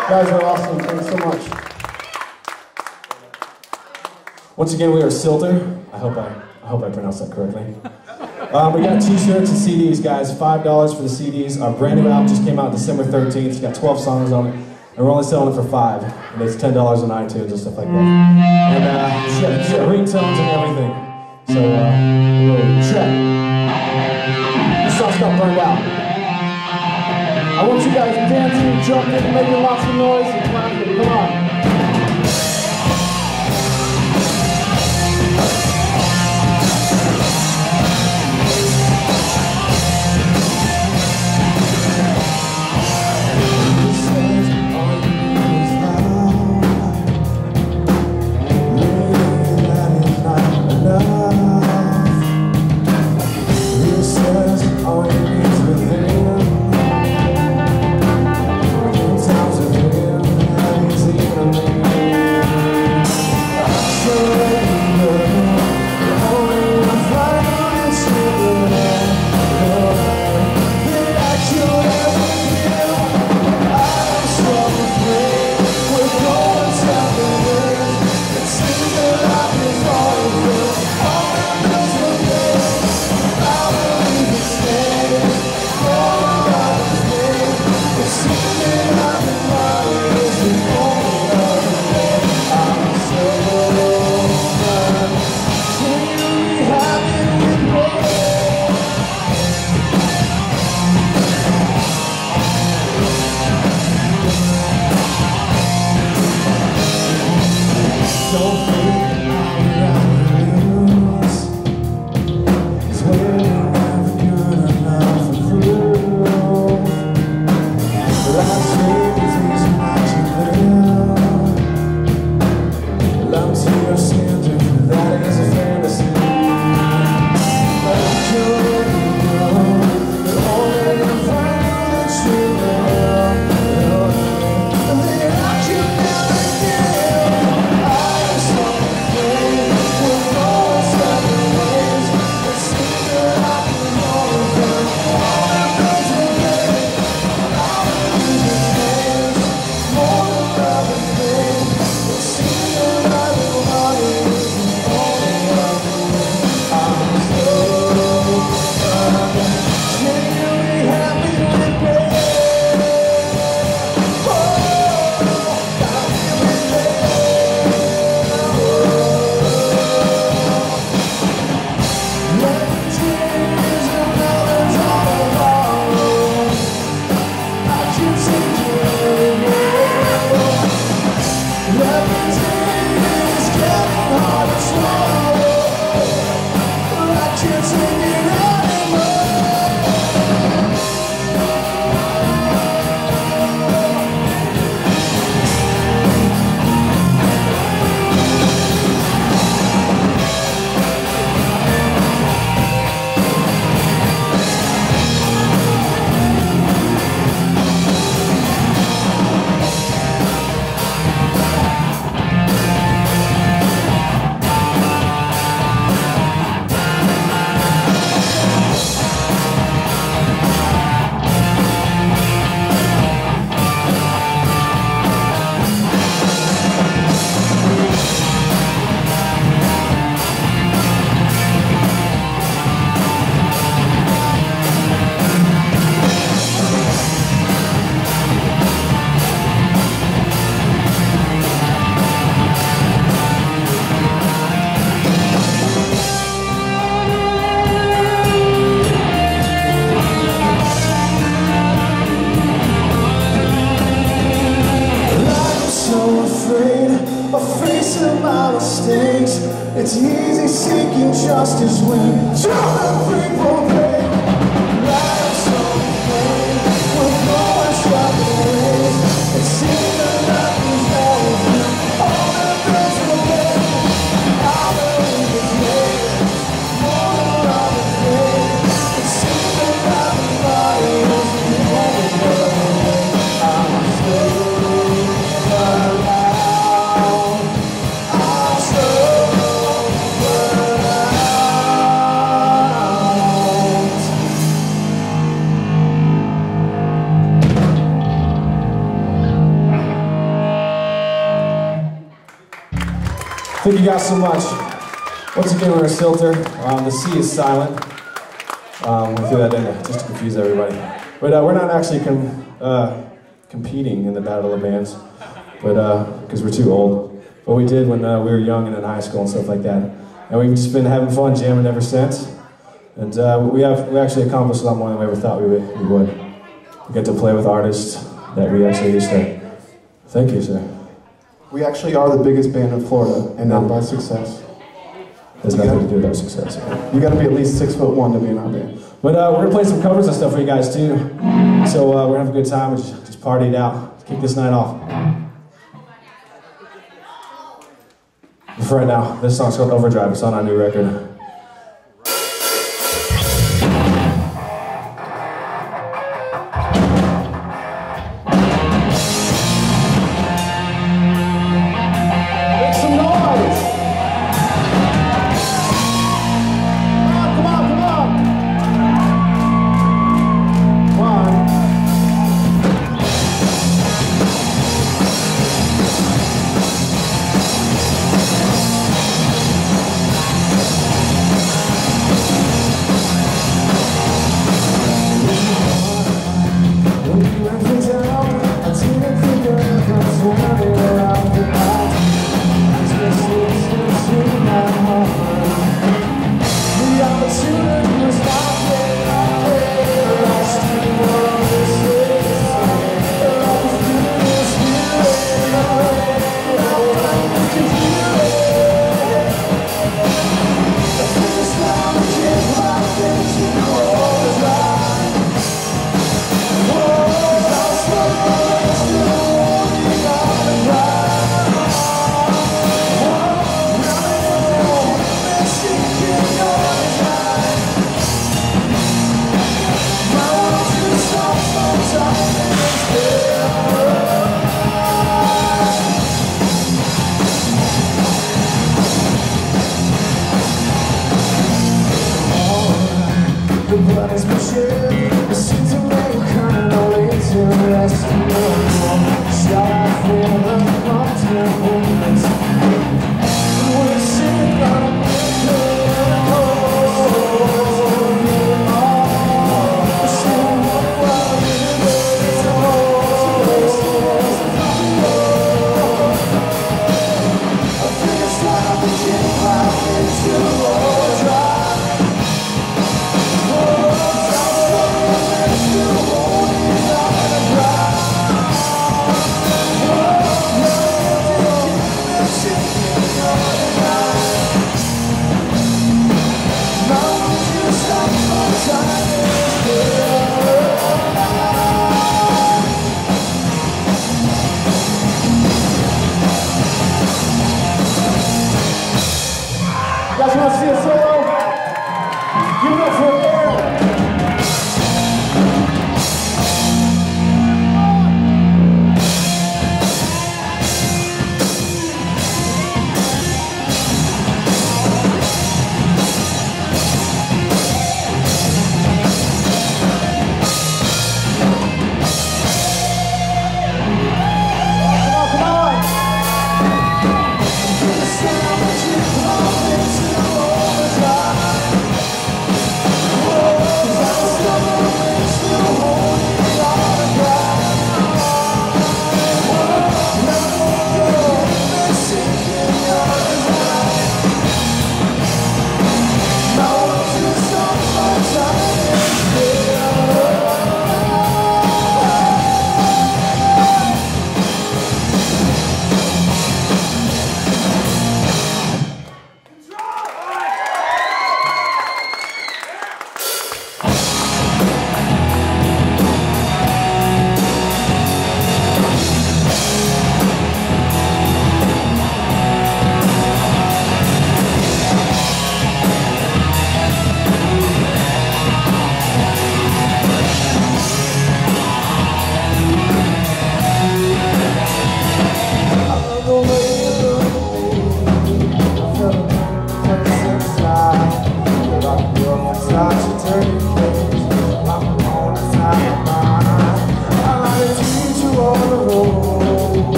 guys are awesome. Thanks so much. Once again, we are Scilter. I hope I pronounced that correctly. We got t-shirts and CDs, guys. $5 for the CDs. Our brand new album just came out December 13th. It's got 12 songs on it, and we're only selling it for $5. And it's $10 on iTunes and stuff like that. And shit, ringtones and everything. So, check. This song's got burned out. I want you guys dancing, jumping, making lots of noise, and clapping. Come on. It's easy seeking justice when other people pay. Life's so plain, with no one's dropping ways. It seems that nothing's wrong. All the girls will pay. I believe it's made. More than other days. It seems that everybody is the only way. I'm still alive. I'm still alive. Thank you guys so much. Once again, we're Scilter. The C is silent. We threw that in there just to confuse everybody. But we're not actually competing in the Battle of the Bands, but because we're too old. But we did when we were young and in high school and stuff like that. And we've just been having fun jamming ever since. And we actually accomplished a lot more than we ever thought we would. We get to play with artists that we actually used to. Thank you, sir. We actually are the biggest band in Florida, and not by success. There's nothing to do with our success. You gotta be at least 6'1" to be in our band. But we're gonna play some covers and stuff for you guys too. So we're gonna have a good time. We just party it out. Kick this night off. But for right now, this song's called Overdrive. It's on our new record.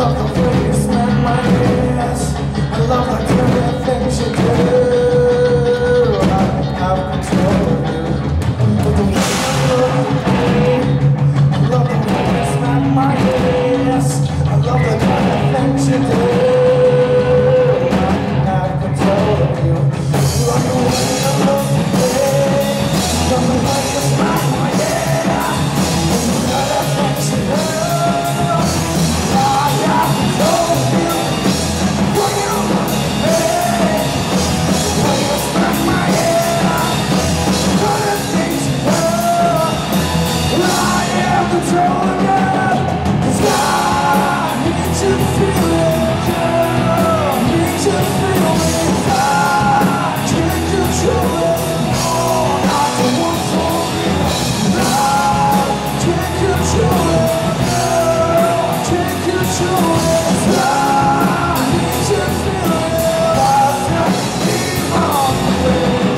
love the way you smack my ass. I love the dirty things you do. I have control of you. But the way you look at me, I love the way you smack my ass. I love the dirty things you do. I have control of you. Love the way you look at me. Love the way you smack my ass. And the dirty things you do. I have control of you. When you look at me, when you smack my ass, dirty things you do. I have control of you. 'Cause I need to feel it, girl. Need to feel it. I can't control it. Oh, not the one for me. I can't control it, girl. Can't control it. I need to feel it. I can't keep on living.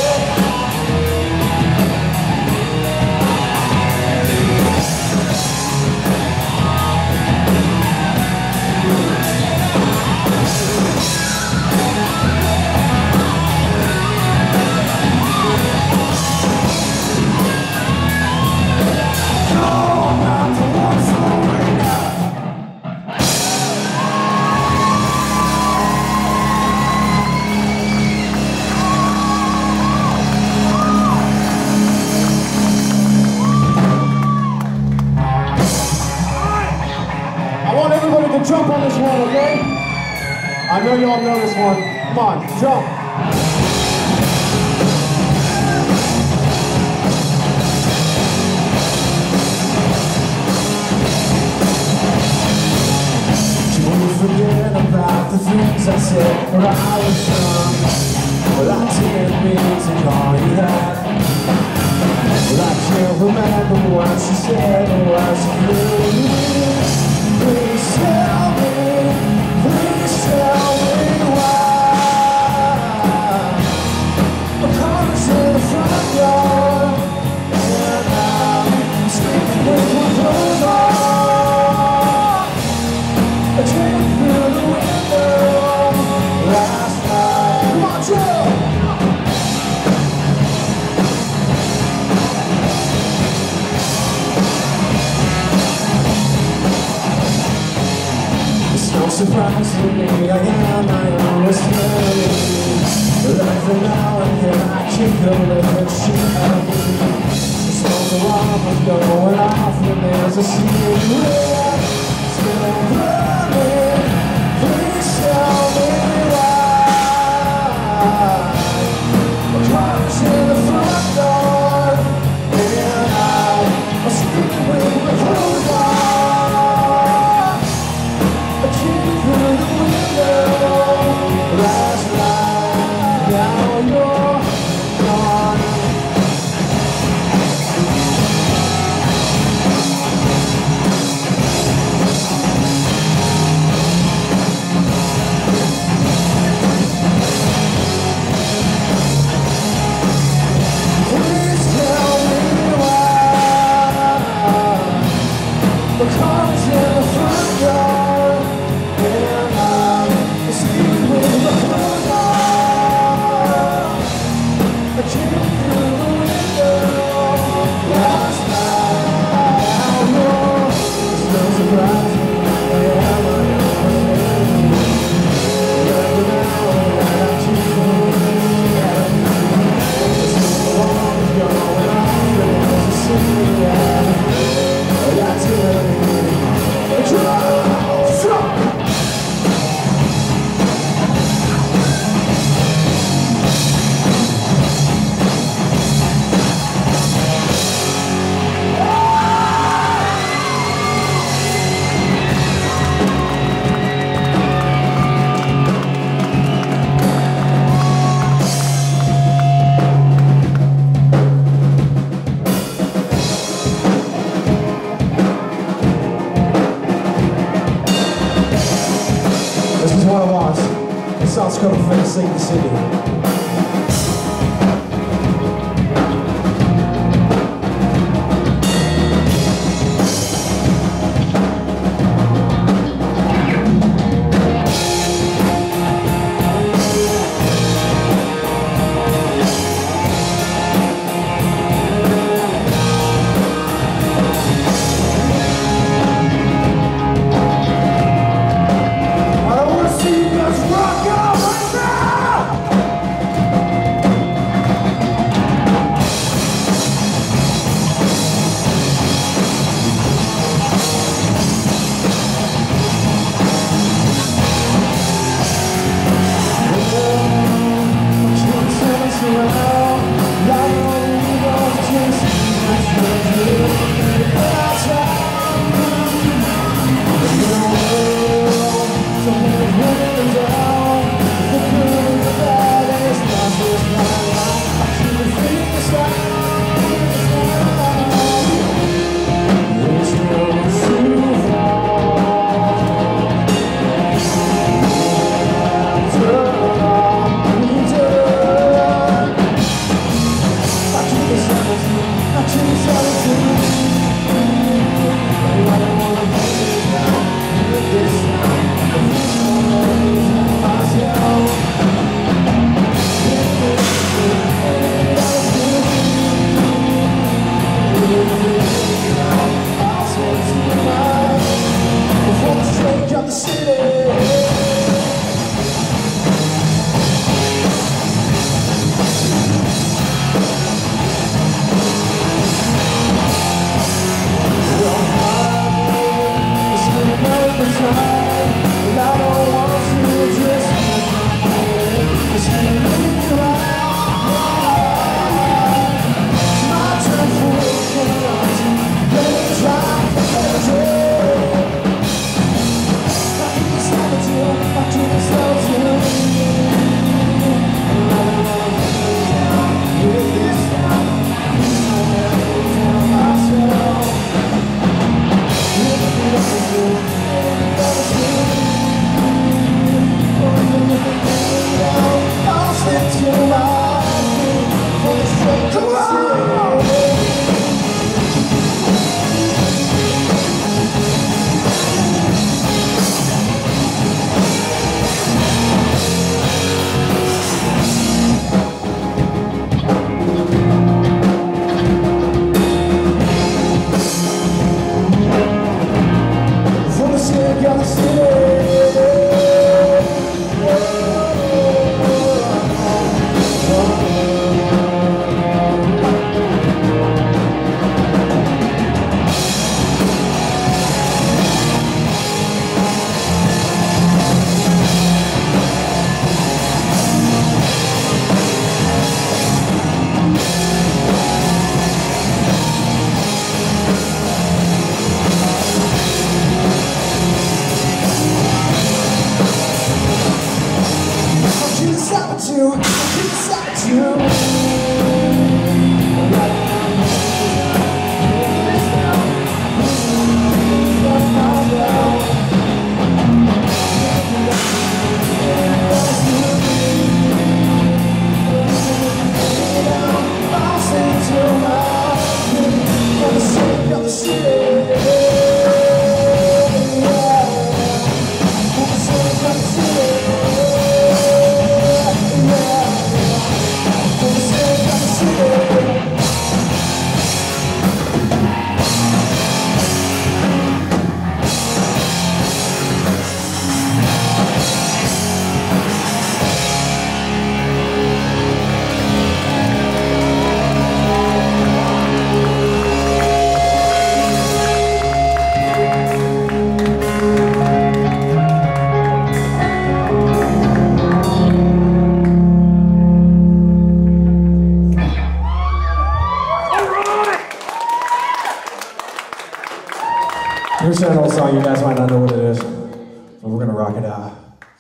I want everybody to jump on this one, okay? I know you all know this one. Come on, jump. Don't forget about the things I said when I was young. Well, I didn't mean to call you that. Well, I can't remember what she said or what she really. Please tell me why. I'm coming to the front door, and I'm sleeping with my clothes on. I came through the window last night. Come on, Joe! It's no surprise to me, I am my own worst enemy. But every now and then I kick a little shit out of me. The smoke alarm is going off when there's a cigarette still burning. Please tell me why. I'm coming to the front door, and I'm sleeping with my clothes on. I came through the window last night. Now you're gone. Please tell me why. Because in the front yard, and I'm sleeping with my clothes on. I came through the window last night. It's no surprise to me, I am my own enemy. Every now and then I keep looking at you. It's no longer going on, but it's a cigarette. I got to let me drop. This is what I want. This song's called Face Sing the City. Here's an old song, you guys might not know what it is, but we're gonna rock it out.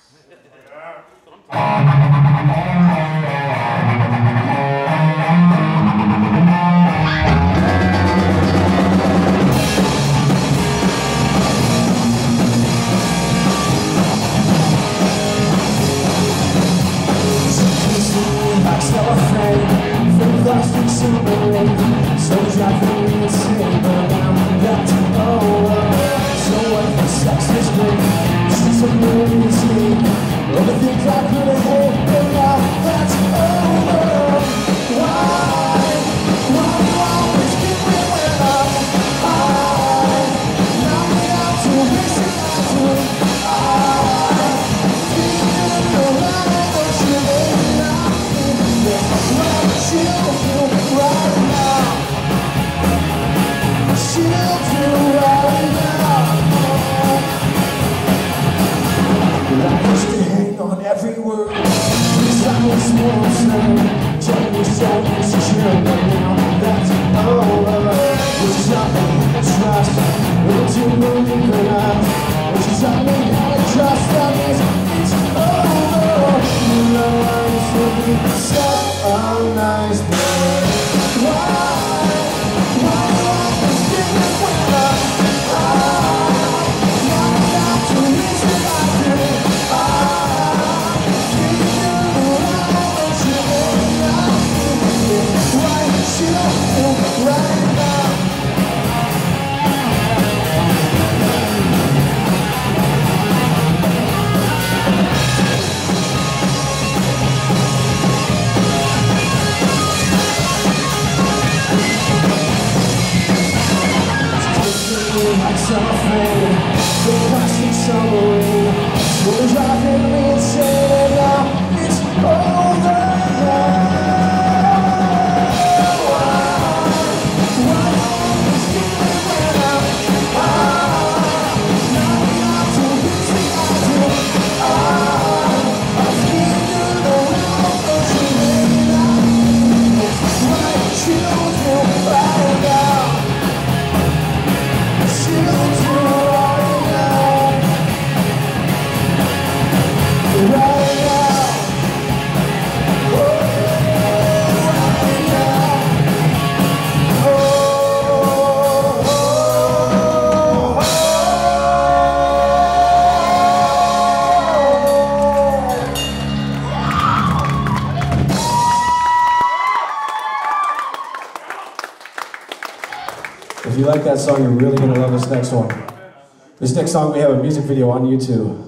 If you like that song, you're really going to love this next one. This next song, we have a music video on YouTube.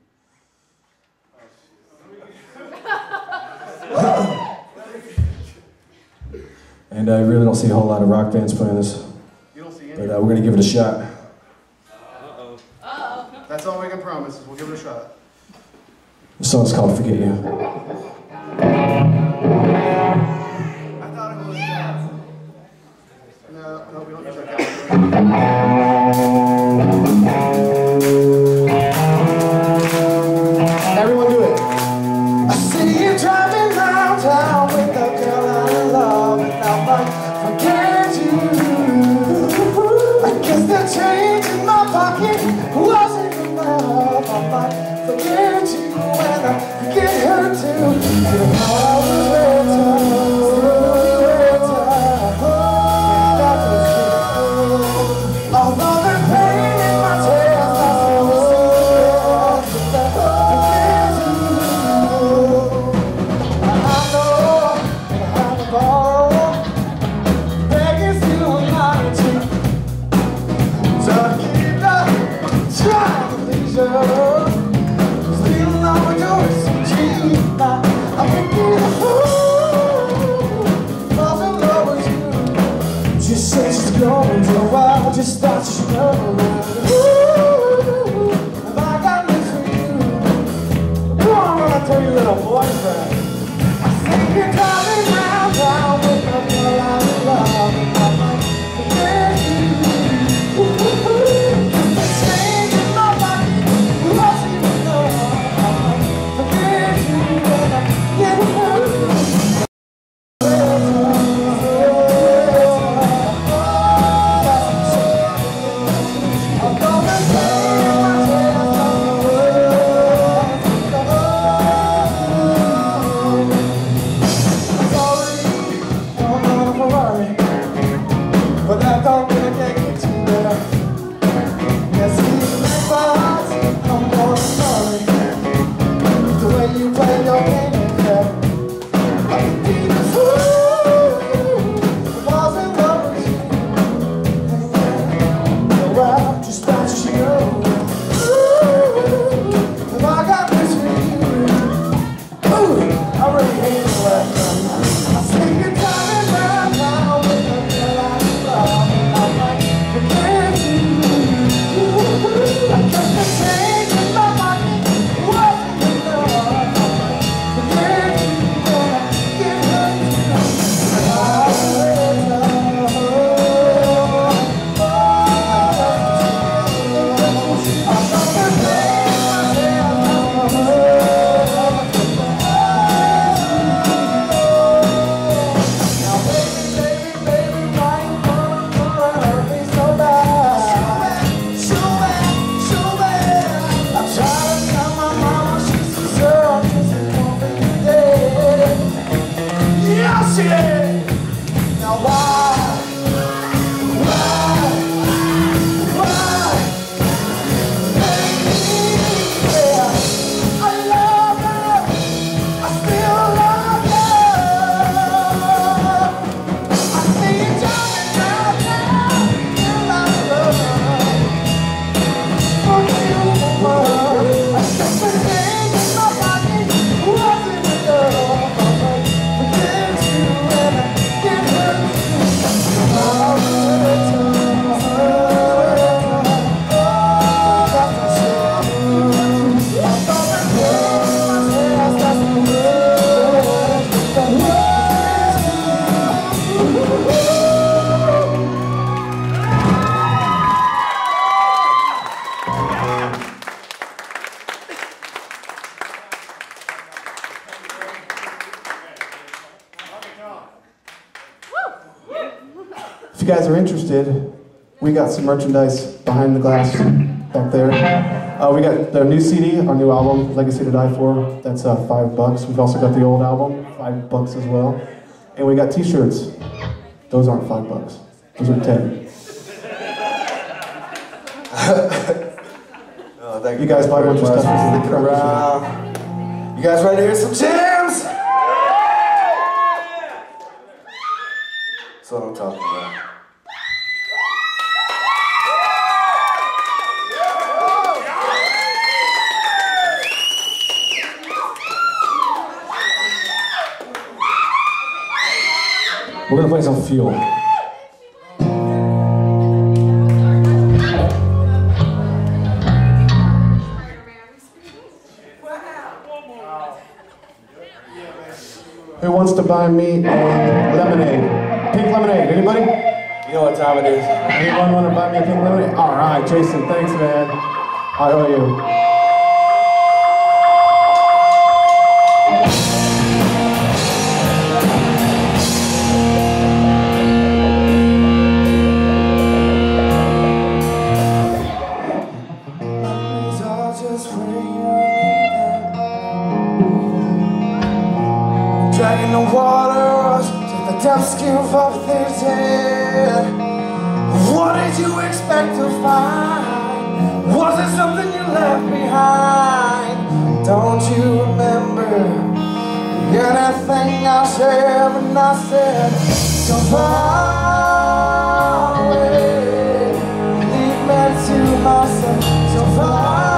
And I really don't see a whole lot of rock bands playing this. But we're going to give it a shot. Uh-oh. That's all we can promise. We'll give it a shot. The song's called Forget You. I thought it was, no, we don't use that kind of everyone do it. I see you driving round town with the girl I love, and I might forget you. I guess the change in my pocket wasn't enough. I might forget you when I get hurt too. Feel how I was better, although the pain in my chest, I still forget you. I know that I have to borrow, begging still not to keep up, trying to please you. Still on my doors, cheap now. I'm thinking of fool, falls in love with you. She said she's going to a while, just thought she know. Ooh, have I got news for you? Come on, I'll tell you, little boyfriend. I think you're driving round town with a girl I'm in love, and I might forget you. The change in my body wasn't enough. I might forget you when I get hurt. But that don't really get you to there. Yes, even if I was, I'm more sorry. The way you play your game is fair. I can be the fool who falls in love with you. No, I just thought you know. Ooh, have I got this for you? Ooh, I really hate the last time. I see you driving round town with a girl I love, and I might forget you. I guess the change in my pocket wasn't enough. I might forget you when I get hurt too. Now baby, baby, baby, why you gonna hurt me so bad? So bad. I tried to tell my mama she's a girl, just a woman dead. Yeah, she is. Now why? Baby, yeah, I love her. I still love her. I see you driving down town, still I love her. For you, I guess the change in my pocket wasn't enough. I might forget you when I get hurt too. If you guys are interested, we got some merchandise behind the glass back there. We got the new CD, our new album, Legacy to Die For. That's $5. We've also got the old album, $5 as well. And we got t-shirts. Those aren't $5. Those are 10. Oh, thank You guys buy a bunch of stuff. Sticking around. You guys ready to hear some jams? That's what I'm talking about. We're gonna play some Fuel. Who wants to buy me a lemonade? Pink lemonade, anybody? You know what time it is. Anyone want to buy me a pink lemonade? All right, Jason, thanks, man. I owe you. Dragging the water to the depths of their head. What did you expect to find? Was it something you left behind? Don't you remember anything I said when I said so far away? Leave me to myself so far.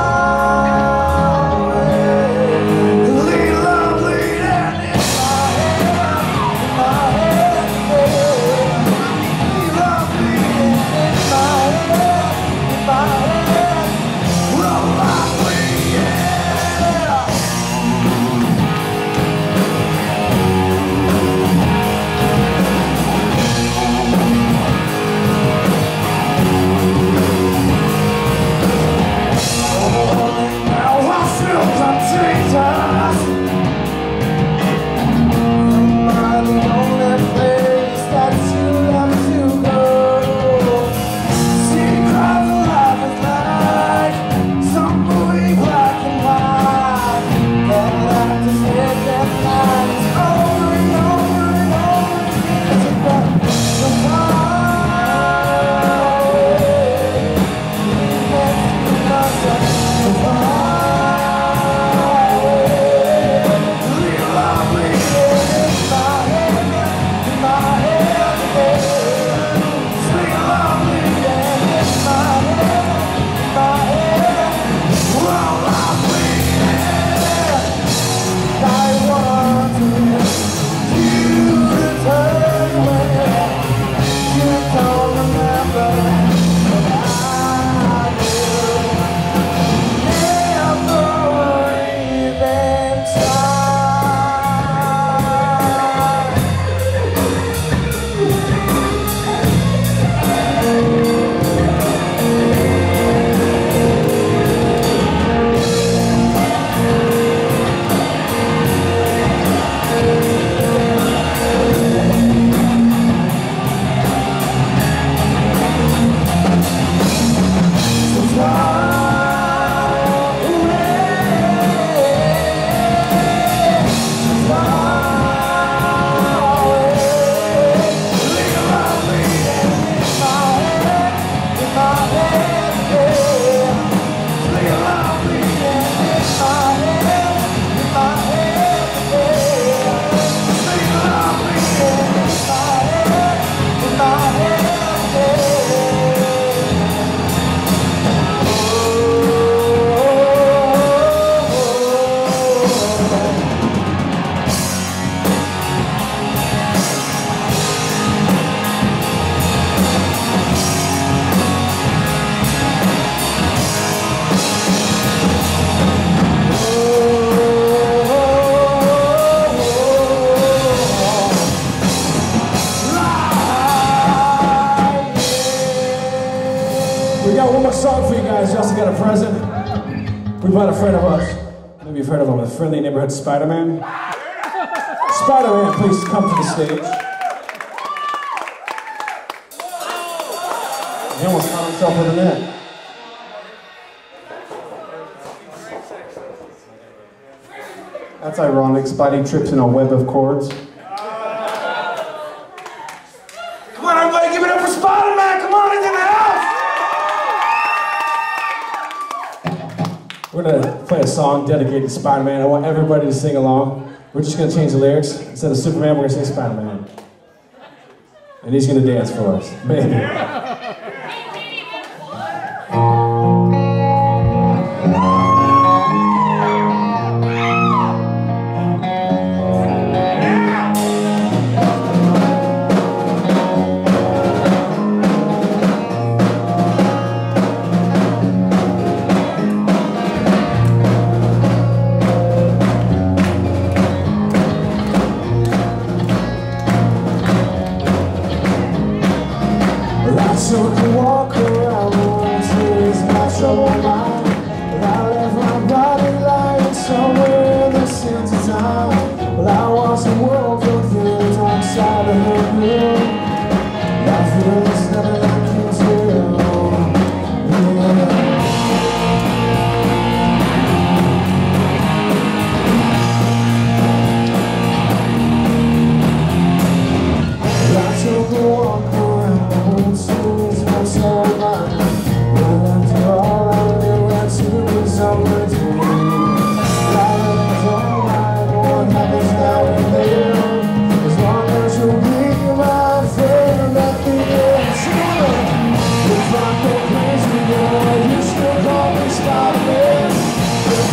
Song for you guys. You also got a present. We brought a friend of ours. Maybe you've heard of him, a friendly neighborhood Spider-Man. Spider-Man, please come to the stage. He almost caught himself with a net. That's ironic. Spidey trips in a web of cords. Come on, everybody, give it up for Spider-Man! Come on, he's in the house! We're gonna play a song dedicated to Spider-Man. I want everybody to sing along. We're just gonna change the lyrics. Instead of Superman, we're gonna say Spider-Man. And he's gonna dance for us. Maybe.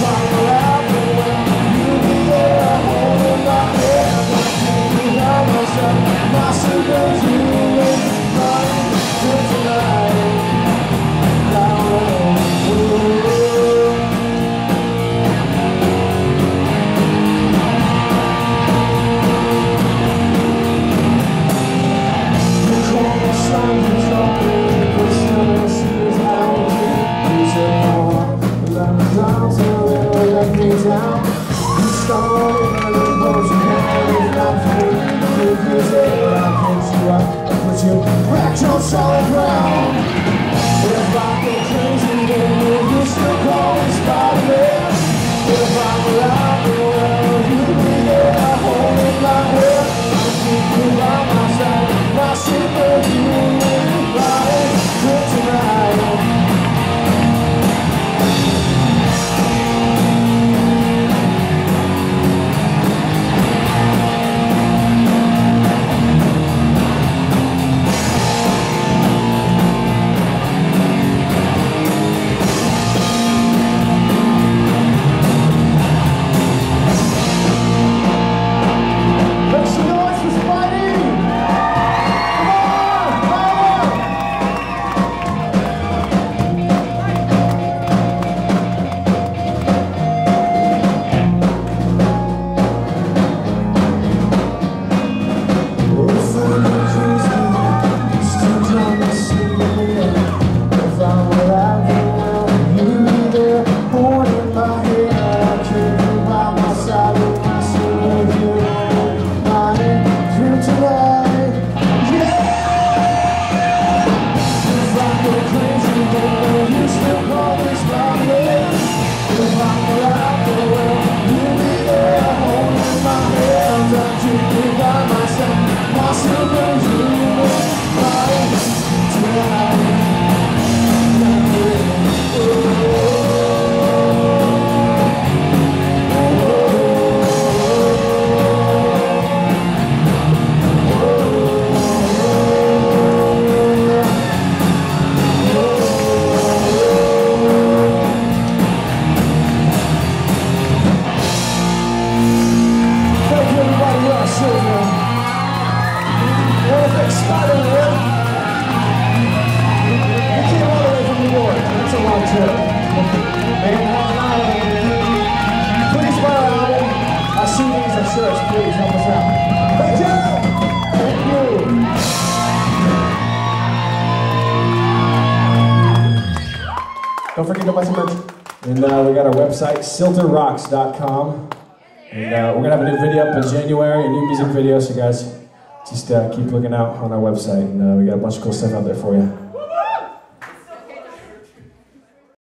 Solid ground. If I go crazy, then you still call me Spider-Man. If I'm around the world, you'll be there holding my hand. I'll keep you by my side, my superhuman body, kryptonite. Please buy our album, our CDs and shirts, please help us out. Thank you! Thank you! Don't forget to buy some merch. And we got our website, scilterrocks.com. And we're going to have a new video up in January, a new music video, so guys, just keep looking out on our website. And we got a bunch of cool stuff out there for you.